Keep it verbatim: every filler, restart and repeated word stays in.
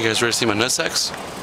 You guys ready to see my nut sacks?